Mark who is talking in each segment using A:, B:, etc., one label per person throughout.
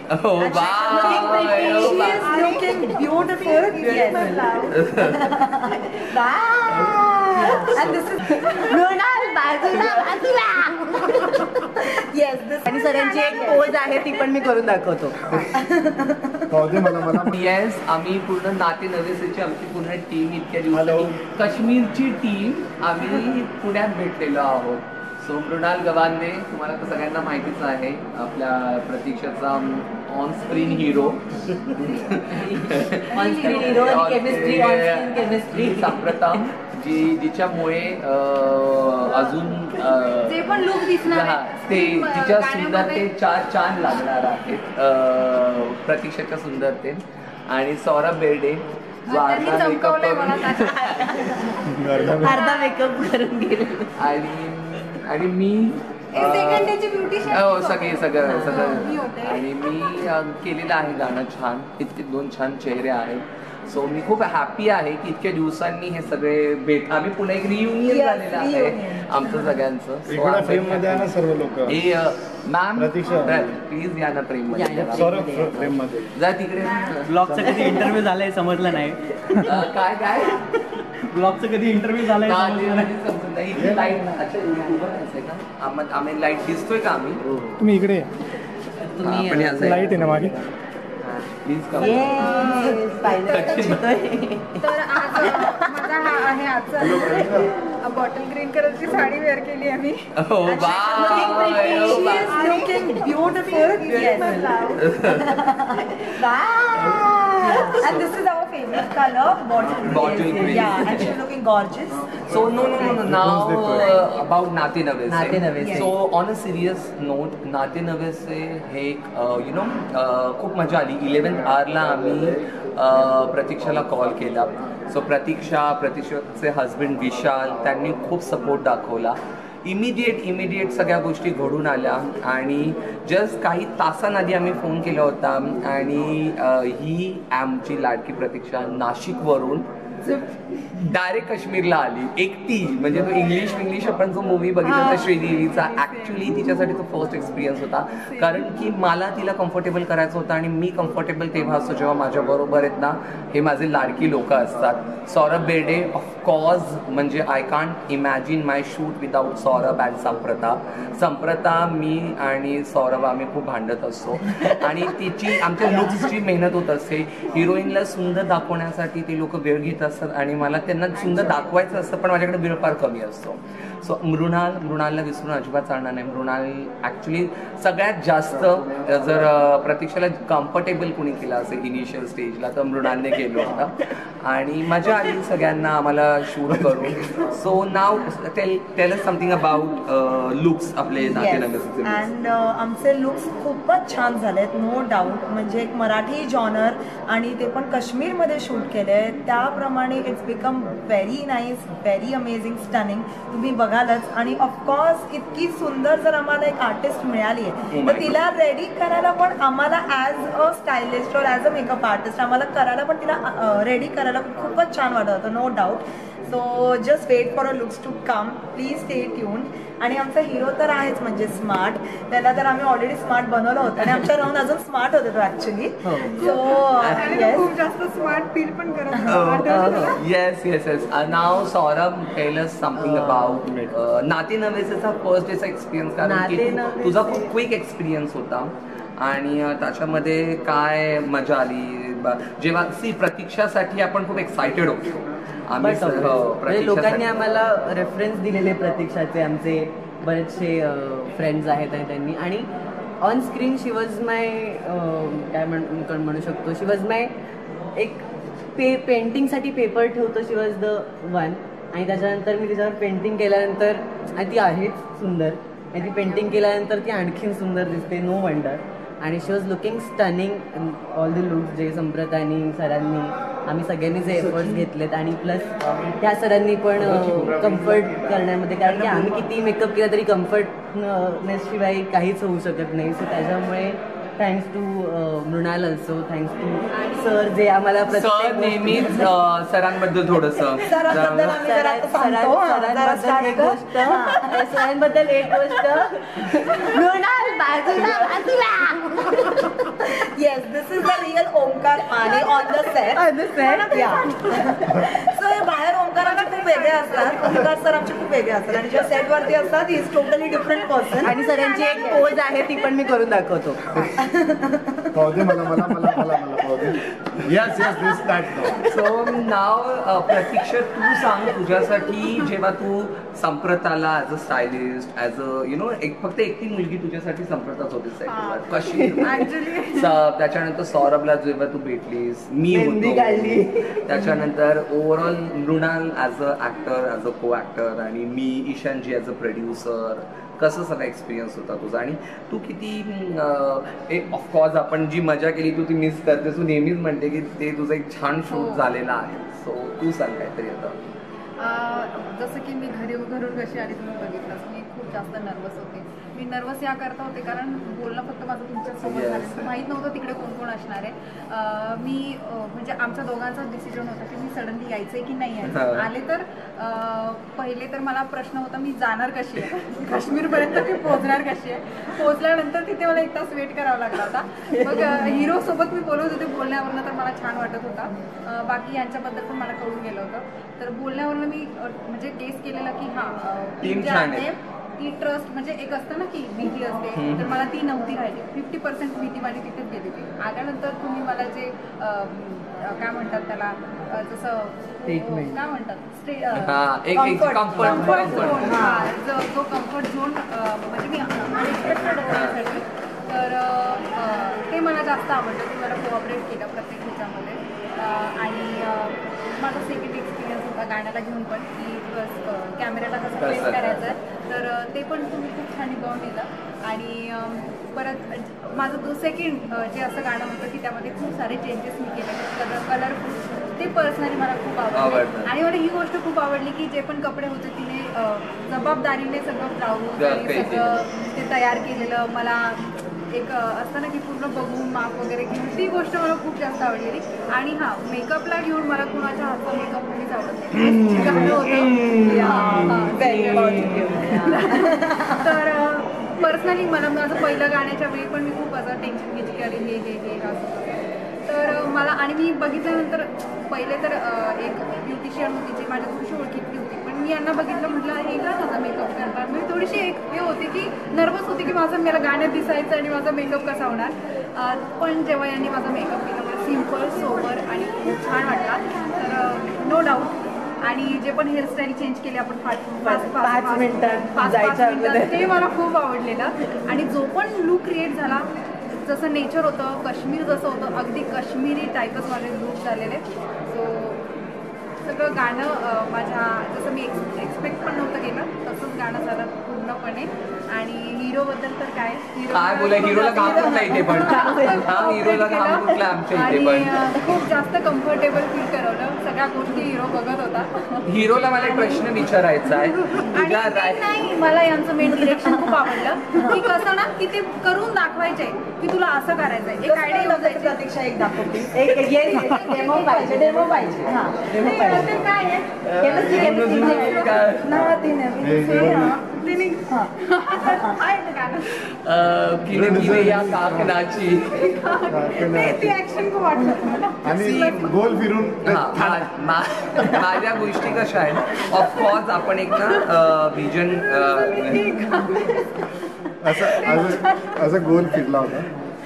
A: Oh wow!
B: She is looking beautiful. Wow! And this is Mrunal Bazula. Yes, this. आणि सरांची एक pose आहे ती पण मी करून दाखवतो.
A: येस, आम्ही पूर्ण नाते नवेसेची आमची पूर्ण टीम इतक्या दिवसांनी काश्मीरची टीम आम्ही पुण्यात भेटलेलो आहोत. सो मृणाल गवांदे तुम्हाला तर सगळ्यांना माहितीच आहे, आपल्या प्रतीक्षाचा on screen hero.
B: On screen hero chemistry, on screen chemistry.
A: Samprata जिच्यामुळे अजून
C: जे पण लुक दिसणार
A: ते तिच्या सुंदरते चार लागणार आहेत, प्रतीक्षाच्या सुंदरते. आणि सौरभ बेर्डे जो अर्धा
B: मेकअप करून गेले.
A: आणि मी सगळं आणि मी केलेलं आहे गाणं छान. इतके 2 छान चेहरे आहेत. सो मी खूप हॅपी आहे की इतक्या दिवसांनी हे सगळे आम्ही पुन्हा एक रियुनियन झालेलं आहे आमचं सगळ्यांचं.
D: सर्व लोक
A: मॅम प्लीज या ना प्रेम मध्ये जा तिकडे.
E: ब्लॉगचा कधी इंटरव्ह्यू झालाय समजलं नाही.
A: काय
E: ब्लॉगचा कधी इंटरव्ह्यू झालाय
A: समजून नाही. इथे लाईट का आम्ही लाईट दिसतोय का आम्ही?
D: तुम्ही इकडे लाईट आहे ना मागे.
A: प्लीज
C: तर आज माझा हा आहे आजचा बॉटल ग्रीन कलरची साडी वेअर केली आम्ही.
B: Looking beautiful. And this is our favorite color, bottle green. Yeah, and she's looking gorgeous.
A: So no. Now about नाते नवेसे. So on a serious note, नाते नवेसे हे खूप मजा आली. 11th hourला आम्ही प्रतीक्षाला कॉल केला. सो प्रतीक्षाचे हजबंड विशाल त्यांनी खूप सपोर्ट दाखवला. इमिडिएट सगळ्या गोष्टी घडून आल्या आणि जस्ट काही तासांआधी आम्ही फोन केला होता. आणि ही आमची लाडकी प्रतीक्षा नाशिकवरून डायरेक्ट काश्मीरला आली एकटी. म्हणजे तो इंग्लिश आपण जो मूवी बघितला होता श्रीदेवीचा, ॲक्च्युली तिच्यासाठी तो फर्स्ट एक्सपिरियन्स होता. कारण की मला तिला कम्फर्टेबल करायचं होतं आणि मी कम्फर्टेबल तेव्हा असतो जेव्हा माझ्याबरोबर आहेत ना हे माझे लाडकी लोक असतात. सौरभ बेर्डे ऑफकोर्स, म्हणजे I can't imagine my shoot without Saurabh and Samprata मी आणि सौरभ आम्ही खूप भांडत असतो. आणि तिची आमच्या लुक्सची मेहनत होत असते. हिरोईनला सुंदर दाखवण्यासाठी ते लोक वेळ घेत असतात आणि मला त्यांना सुंदर दाखवायचं असतं, पण माझ्याकडे वेळ फार कमी असतो. सो मृणालला विसरून अजिबात चालणार नाही. मृणाल ॲक्च्युली सगळ्यात जास्त जर प्रतीक्षाला कम्फर्टेबल कोणी केलं असेल इनिशियल स्टेजला तर मृणालने केलं होतं. आणि मजा आली सगळ्यांना आम्हाला शूट करून. So now tail us something about looks आपले नाते.
B: अँड आमचे लुक्स खूपच छान झालेत, नो डाऊट. म्हणजे एक मराठी जॉनर आणि ते पण काश्मीरमध्ये शूट केले, त्याप्रमाणे it's become very nice, very amazing, stunning. तुम्ही बघालच. आणि ऑफकोर्स इतकी सुंदर जर आम्हाला एक आर्टिस्ट मिळाली आहे तर तिला रेडी करायला पण आम्हाला ॲज अ स्टायलिस्ट और ॲज अ मेकअप आर्टिस्ट आम्हाला करायला पण तिला रेडी करायला खूपच छान वाटत होतं, no doubt. So just wait for a looks to come, please stay tuned. आणि आमचा हिरो तर आहेच म्हणजे स्मार्ट. त्याला तर आम्ही ऑलरेडी स्मार्ट बनवलं होतं आणि आमच्या राहून अजून स्मार्ट होते तो ॲक्च्युली. सो
C: खूप जास्त स्मार्ट फील पण करत.
A: Yes. Now Saurabh tell us something about नाते नवेसेचा फर्स्ट डेचा एक्सपिरियन्स. कारण की तुझा खूप क्विक एक्सपिरियन्स होता आणि त्याच्यामध्ये काय मजा आली जेव्हा प्रतीक्षासाठी आपण खूप एक्सायटेड होतो.
E: आम्ही लोकांनी आम्हाला रेफरन्स दिलेले प्रतीक्षाचे, आमचे बरेचसे फ्रेंड्स आहेत आणि त्यांनी. आणि on screen she was my काय म्हणू शकतो, शी वॉज माय एक पेंटिंगसाठी पेपर ठेवतो, शी वॉज द वन. आणि त्याच्यानंतर मी तिच्यावर पेंटिंग केल्यानंतर, आणि ती आहेच सुंदर, आणि ती पेंटिंग केल्यानंतर ती आणखीन सुंदर दिसते, नो वंडर. आणि she was looking stunning all the looks जे संप्रतानी सरांनी आम्ही सगळ्यांनी जे एफर्ट्स घेतलेत. आणि प्लस त्या सरांनी पण कम्फर्ट करण्यामध्ये, कारण की आम्ही किती मेकअप केला तरी कम्फर्टनेसशिवाय काहीच होऊ शकत नाही. सो त्याच्यामुळे thanks to Mrunal also, thanks to sir जे आम्हाला
A: नेहमीच सरांबद्दल थोडंसं
E: सरांबद्दल एक गोष्ट
B: मृणाल बाजूला real Omkar Mane on the set या सो हे बाहेर ओमकार आमचे खूप वेगळे असतात, ओमकार सर आमचे खूप वेगळे असतात आणि ज्या सेटवरती असतात he is totally different person.
E: आणि सरांची एक पोज आहे ती पण मी करून दाखवतो.
A: सो नाव प्रतीक्षा तू सांग तुझ्यासाठी जेव्हा तू संप्रताला as a stylist as a एक फक्त एकटी मुलगी तुझ्यासाठी संप्रताच होती सेटवर कशी त्याच्यानंतर सौरभला जेव्हा तू भेटलीस मी होतो त्याच्यानंतर overall Mrunal as a actor as a co-actor आणि मी ईशानजी ॲज अ प्रोड्युसर कसं सगळा एक्सपिरियन्स होता तुझा आणि तू किती ऑफकोर्स आपण जी मजा केली तू ती मिस करतेस तू नेहमीच म्हणते की ते तुझं एक छान शूट झालेला आहे सो तू सांग काहीतरी आता.
C: जसं की मी घरून कशी आली तुम्ही बघितलं मी खूप जास्त नर्वस होते. मी नर्वस या करता होते कारण बोलणं फक्त माझं तुमच्यासोबत झालं माहीत नव्हतं तिकडे कोण कोण असणार आहे. मी म्हणजे आमच्या दोघांचा डिसिजन होता की मी सडनली यायचं आहे की नाही यायचं. आले तर पहिले तर मला प्रश्न होता मी जाणार कशी आहे काश्मीरपर्यंत मी पोहोचणार कशी आहे. पोहोचल्यानंतर तिथे मला 1 तास वेट करावा लागला होता. मग हिरोसोबत मी बोलत होते बोलण्यावरनं तर मला छान वाटत होता. बाकी यांच्याबद्दल पण मला कळून गेलं होतं. तर बोलण्यावरनं मी म्हणजे गेस केलेला की
A: टीम
C: जे आहे ती ट्रस्ट म्हणजे एक असतं ना की भीती असते तर मला ती नव्हती राहिली. 50% भीती माझी तिथेच गेली होती. आल्यानंतर तुम्ही मला जे काय म्हणतात त्याला जसं काय म्हणतात जो कम्फर्ट झोन म्हणजे मी अनएक्सपेक्टेड होण्यासाठी तर ते मला जास्त आवडलं. की मला कोऑपरेट केलं प्रत्येक ह्याच्यामध्ये. आणि माझा सेकंड एक्सपिरियन्स होता गाण्याला घेऊन पण की कॅमेऱ्याला कसं प्लेस करायचं तर ते पण तुम्ही खूप छान निभावून दिलं. आणि परत माझं जो सेकंड जे असं गाणं होतं की त्यामध्ये खूप सारे चेंजेस मी केले कलरफुल ते पर्सनली मला खूप आवडलं. आणि मला ही गोष्ट खूप आवडली की जे पण कपडे होते तिने जबाबदारीने सगळं ब्लाऊज सगळं ते तयार केलेलं मला एक असतं ना की पूर्ण बघून माप वगैरे घेऊन ती गोष्ट मला खूप जास्त आवडलेली. आणि मेकअपला घेऊन मला कुणाच्या हातचा मेकअप मुलीच आवडत तर पर्सनली मला माझं पहिलं गाण्याच्या वेळी पण मी खूप असं टेन्शन घ्यायची की अरे हे असं तर मला. आणि मी बघितल्यानंतर पहिले तर एक ब्युटिशियन होती जी माझ्या थोडीशी ओळखीतली होती पण मी यांना बघितलं म्हटलं हे का माझा मेकअप करणार. मी थोडीशी एक हे होती की नर्वस होती की माझं मला गाण्यात दिसायचं आणि माझा मेकअप कसा होणार. पण जेव्हा यांनी माझा मेकअप केला मला सिम्पल सोबर आणि खूप छान वाटला तर नो डाऊट. आणि जे पण हेअरस्टाईल चेंज केली आपण 5 मिनिटात ते मला खूप आवडलेलं. आणि जो पण लुक क्रिएट झाला जसं नेचर होतं काश्मीर जसं होतं अगदी काश्मीरी टाईपच माझे लुक झालेले. सो सगळं गाणं माझ्या जसं मी एक्सपेक्ट पण नव्हतं केलं तसंच गाणं झालं पूर्णपणे. आणि हिरोबद्दल तर काय
A: बोला हिरोला काम कुठला इथे पण हिरोला काम कुठला आमच्या इथे पण
C: खूप जास्त कम्फर्टेबल फील करवलं. सगळ्या गोष्टी हिरो बघत होता.
A: हिरोला मला एक प्रश्न विचारायचा आहे.
C: नाही मला यांचं मेन डिरेक्शन खूप आवडलं की कसं ना की ते करून दाखवायचे की तुला असं करायचंय. एक आयडिया येऊन जायची
B: प्रतीक्षा एक दाखवते डेमो पाहिजे
C: ते काय आहे
A: या काकणाची
C: ती ऍक्शन खूप वाटलं
D: आणि गोल फिरून
A: माझ्या गोष्टी कशा आहेत ऑफकोर्स आपण एक ना विजन
D: असं गोल फिरला होता.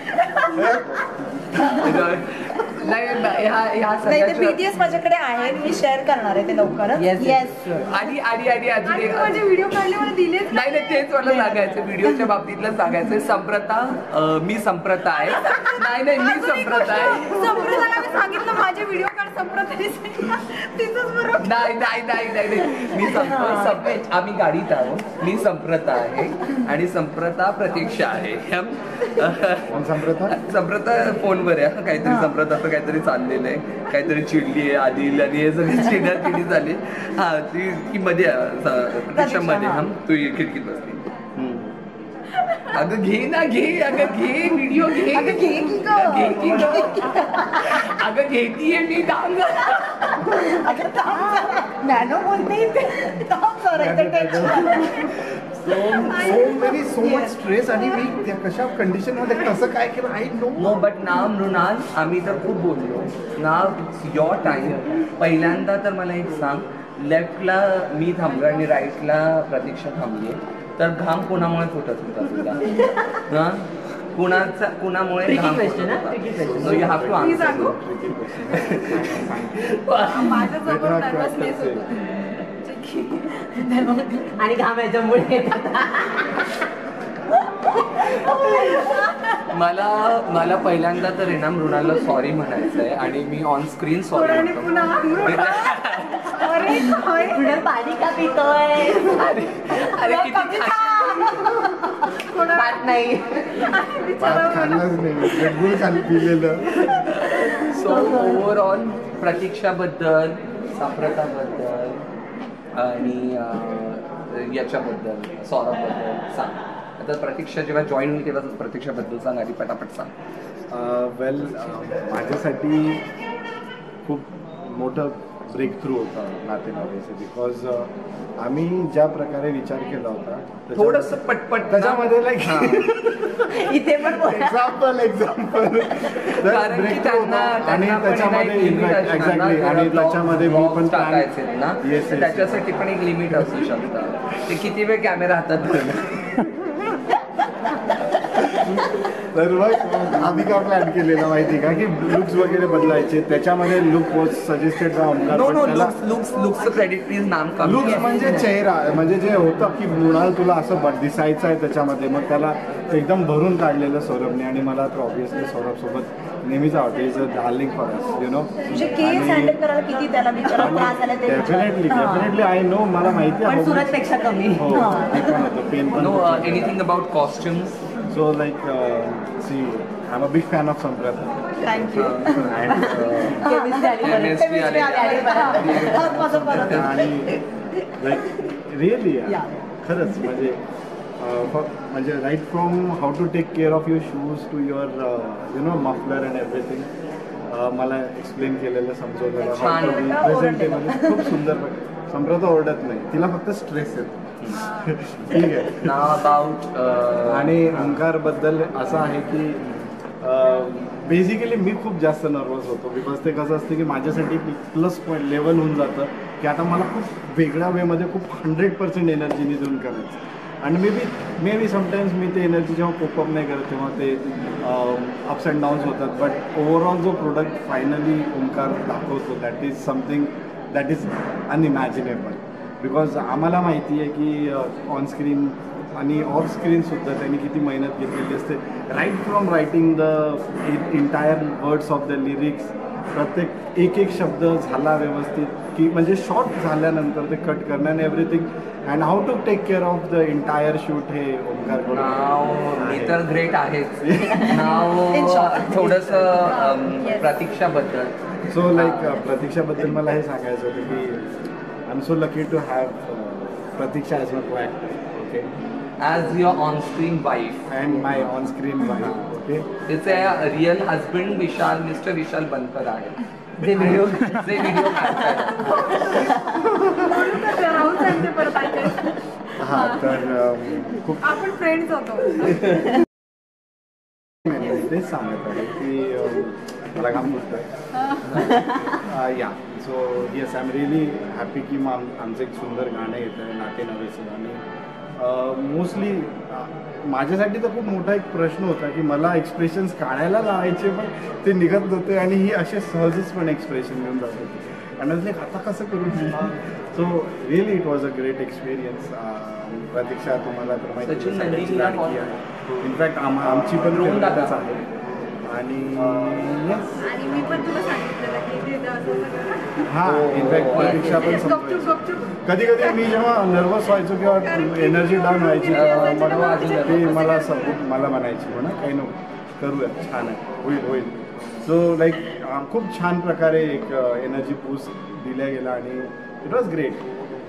B: नाही ते बीटीएस माझ्याकडे आहे मी शेअर करणार आहे ते लवकरच. येस
C: आणि माझे व्हिडिओ काढले मला दिले
A: नाही तेच मला सांगायचं व्हिडिओच्या बाबतीतलं सांगायचं. संप्रता मी संप्रता आहे. नाही मी संप्रता आहे.
C: संप्रताला मी सांगितलं माझे व्हिडिओ काढ संप्रता तिथंच बरोबर
A: नाही मी आम्ही गाडीत आहोत. मी संप्रता आहे आणि संप्रता प्रतीक्षा आहे. संप्रता फोनवर आहे काहीतरी संप्रताचं काहीतरी चाललेलं आहे काहीतरी चिडली आहे आदिल आणि हे सगळी चिडी झाली. ती मध्ये प्रतीक्षामध्ये तू खिडकीत बसली. अगं घे ना घे व्हिडिओ घे अगं घेतीये मी डांग
B: नॅनो बोलते
F: सो मच स्ट्रेस आणि मी कशा कंडिशन मध्ये कसं काय केलं I know.
A: But now Mrunal आम्ही तर खूप बोललो नाव युअर टाइम. पहिल्यांदा तर मला एक सांग, लेफ्टला मी थांबलो आणि राईटला प्रतीक्षा थांबली, तर घाम कोणामुळे फुटत होता तुला? हां कुणामुळे घाम फुटत होता? You have to answer.
C: माझ्यासमोर नर्वसनेस होतो
E: आणि घाम याच्यामुळे
A: मला पहिल्यांदा तर आहे ना मृणालला सॉरी म्हणायचं आहे आणि मी ऑन स्क्रीन सॉरी
E: पाणी का पितोय?
A: अरे किती
E: नाही
A: सो ओव्हरऑल प्रतीक्षाबद्दल, साप्रताबद्दल आणि याच्याबद्दल सौरभबद्दल सांग. आता प्रतीक्षा जेव्हा जॉईन होईल तेव्हा प्रतीक्षाबद्दल सांग आधी पटापट सांग.
F: वेल माझ्यासाठी खूप मोठं ब्रेक थ्रू होता नातेनवेसे, बिकॉज आम्ही ज्या प्रकारे विचार केला होता
A: थोडंसं पटपट
F: त्याच्यामध्ये लाईक
E: इथे पण
F: एक्झाम्पल आणि त्याच्यामध्ये एक्झॅक्टली आणि त्याच्यामध्ये मी पण
A: टाकायचे ना, त्याच्यासाठी पण एक लिमिट असू शकतं. ते किती वेळ कॅमेरा हातात
F: तर मग आम्ही काय प्लॅन केलेलं माहिती का की लुक्स वगैरे बदलायचे, त्याच्यामध्ये लुक वॉज सजेस्टेड
A: लुक्सचं क्रेडिट प्लीज नाम का.
F: लुक्स म्हणजे चेहरा म्हणजे जे होतं की मृणाल तुला असं दिसायचं आहे त्याच्यामध्ये, मग त्याला एकदम भरून काढलेलं सौरभने आणि मला तर ऑब्व्हियसली सौरभसोबत नेहमीच आवडते. Is a darling for us you know. Definitely I know, मला माहिती आहे
E: सुरतपेक्षा कमी.
F: हो ते पण होतं पेन पण.
A: No anything about costumes.
F: So like, see, I'm a big fan of Samprata.
B: Thank you.
F: And आणि like really खरंच म्हणजे right from how to take care of your shoes to your you know muffler and everything मला explain केलेलं, समजवलेलं, presentable खूप सुंदर. संप्रता ओरडत नाही, तिला फक्त स्ट्रेस येतो. ठीक आहे. आणि ओंकारबद्दल असं आहे की बेसिकली मी खूप जास्त नर्वस होतो, बिकॉज ते कसं असतं की माझ्यासाठी प्लस पॉईंट लेवल होऊन जातं की आता मला खूप वेगळ्या वेमध्ये खूप 100% एनर्जीने देऊन करायचं. आणि मे बी समटाईम्स मी ते एनर्जी जेव्हा कोपअप नाही करत तेव्हा ते अप्स अँड डाऊन्स होतात. बट ओव्हरऑल जो प्रोडक्ट फायनली ओंकार दाखवतो that is something that is unimaginable. Because आम्हाला माहिती आहे की ऑन स्क्रीन आणि ऑफ स्क्रीनसुद्धा त्यांनी किती मेहनत घेतलेली असते. Right from writing the entire words of the lyrics, प्रत्येक एक शब्द झाला व्यवस्थित की म्हणजे शॉर्ट झाल्यानंतर ते कट करणं and everything and how to take care of the entire shoot हे ओंकार
A: मी तर ग्रेट आहेच. नाव थोडंसं प्रतीक्षाबद्दल.
F: सो लाईक प्रतीक्षाबद्दल मला हे सांगायचं होतं की I am so lucky to have Pratiksha as a co-actor. Okay.
A: As your on-screen wife
F: and my on-screen wife. Okay.
A: It's a real husband Vishal, Mr. Vishal Bankar आहे.
E: जे व्हिडिओ
F: हां तर खूप
C: आपण फ्रेंड्स होतो.
F: तेच सांगत आहे की मला काम फुटतं या. So yes I am really happy की मग आमचं एक सुंदर गाणं येतं आहे नाते नवेचं. आणि मोस्टली माझ्यासाठी तर खूप मोठा एक प्रश्न होता की मला एक्सप्रेशन्स काढायला लावायचे पण ते निघत नव्हते आणि ही असे सहजच पण एक्सप्रेशन घेऊन जात होते आणि लाईक आता कसं करू मी. So really it was a great experience. Pratiksha तुम्हाला तर माहिती आहे, इनफॅक्ट आमची पण रोलच आहे. आणि
C: मी पण तुला सांगितलेलं की
F: हां इनफॅक्ट प्रतीक्षा पण कधी कधी मी जेव्हा नर्वस व्हायचो किंवा एनर्जी डाऊन व्हायची मग ते मला सपोर्ट मला म्हणायची म्हणा काही नको करूया छान आहे होईल. सो लाईक खूप छान प्रकारे एक एनर्जी बूस्ट दिल्या गेला आणि इट वॉज ग्रेट.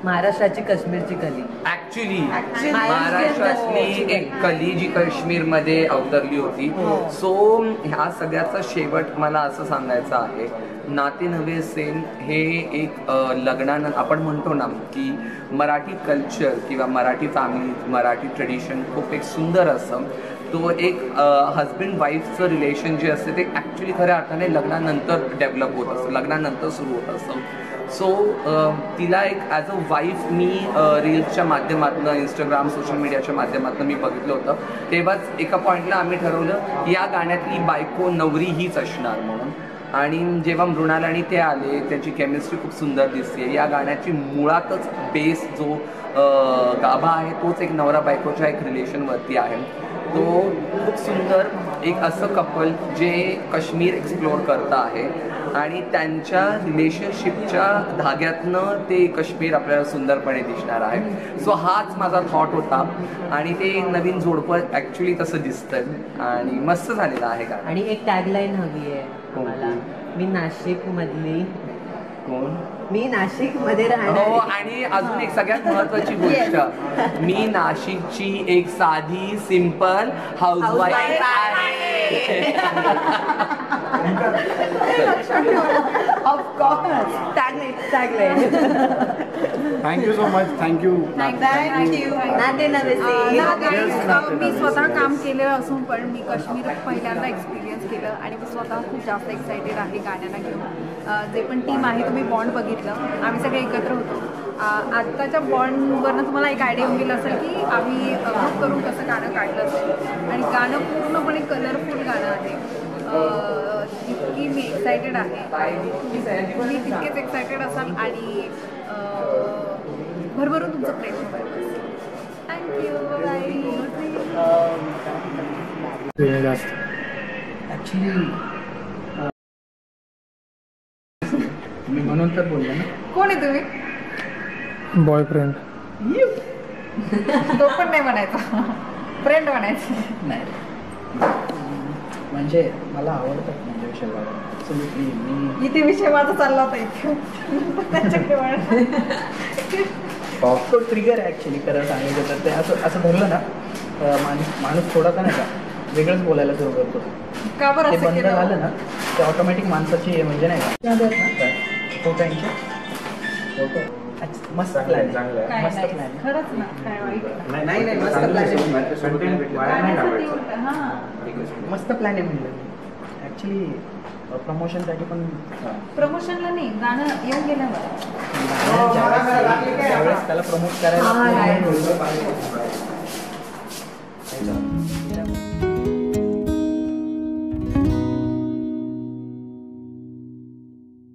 E: महाराष्ट्राची काश्मीरची कली.
A: ऍक्च्युली महाराष्ट्रातली एक कली जी काश्मीरमध्ये अवतरली होती. सो ह्या सगळ्याचा शेवट मला असं सांगायचं आहे, नाते नवे सेन हे एक लग्नानंतर आपण म्हणतो ना की मराठी कल्चर किंवा मराठी फॅमिली, मराठी ट्रेडिशन खूप एक सुंदर असं. तो एक हजबंड वाईफचं रिलेशन जे असते ते ॲक्च्युली खऱ्या अर्थाने लग्नानंतर डेव्हलप होत असतं, लग्नानंतर सुरू होत असतं. सो तिला एक ॲज अ वाईफ मी रील्सच्या माध्यमातून, इंस्टाग्राम, सोशल मीडियाच्या माध्यमातून मी बघितलं होतं. तेव्हाच एका पॉईंटला आम्ही ठरवलं की या गाण्यातली बायको नवरी हीच असणार म्हणून. आणि जेव्हा मृणाल आणि ते आले, त्याची केमिस्ट्री खूप सुंदर दिसते. या गाण्याची मुळातच बेस जो गाभा आहे तोच एक नवरा बायकोच्या एक रिलेशनवरती आहे. तो खूप सुंदर एक असं कपल जे काश्मीर एक्सप्लोअर करतं आहे आणि त्यांच्या रिलेशनशिपच्या धाग्यातनं ते काश्मीर आपल्याला सुंदरपणे दिसणार आहे. सो हाच माझा थॉट होता आणि ते नवीन जोडपं ॲक्च्युली तसं दिसतंय आणि मस्त झालेलं आहे का.
E: आणि एक टॅगलाईन हवी आहे मला, मी नाशिक मधली.
A: कोण?
E: मी नाशिक मध्ये राहणार.
A: हो, आणि अजून एक सगळ्यात महत्वाची गोष्ट, मी नाशिकची एक साधी सिंपल हाऊसवाईफ आहे.
E: Of course tagline.
F: Thank you so much. Thank you.
E: नाते नवे सेन.
C: मी स्वतः काम केलेलं असून पण मी काश्मीर पहिल्यांदा एक्सपिरियन्स केलं आणि मी स्वतः खूप जास्त एक्सायटेड आहे गाण्याला घेऊन. जे पण टीम आहे तुम्ही बॉन्ड बघितलं, आम्ही सगळे एकत्र होतो. आत्ताच्या बॉन्डवरनं तुम्हाला एक आयडिया येऊन गेलं असेल की आम्ही ग्रुप करून कसं गाणं काढलं असेल. आणि गाणं पूर्णपणे कलरफुल गाणं आहे. जितकी मी एक्सायटेड आहे तुम्ही तितकेच एक्सायटेड असाल आणि भरभरून तुमचं प्रेम होईल. थँक्यू.
D: ॲक्च्युली मी म्हणून तर बोललो ना.
C: कोण आहे तुम्ही?
D: बॉयफ्रेंड.
C: तो पण नाही म्हणायचा, फ्रेंड म्हणायचं.
D: नाही म्हणजे मला आवडतात म्हणजे विषय ॲब्सोल्युटली. मी
C: इथे विषय माझा चालला होता इथे त्याच्याकडे.
D: तो ट्रिगर आहे ॲक्च्युली खरं सांगायचं तर. ते असं धरलं ना माणूस थोडा का नाही का वेगळंच बोलायला सुरू करतो.
C: का बरं
D: ते
C: असं
D: बंद
C: केलं?
D: झालं ना ते ऑटोमॅटिक माणसाची म्हणजे नाही का फोटोचे फोटो. मस्त प्लॅन,
C: काय
D: मस्त
C: नाही,
D: प्लॅन.
C: खरंच ना, काय वाईट नाही.
D: नाही मस्त प्लॅन
C: गाण्यासाठी होतं, हां.
D: मस्त प्लॅन आहे म्हणजे ॲक्च्युली प्रमोशनसाठी पण.
C: प्रमोशनला नाही, गाणं येऊन गेल्यावर
D: ज्यावेळेस त्याला प्रमोट करायला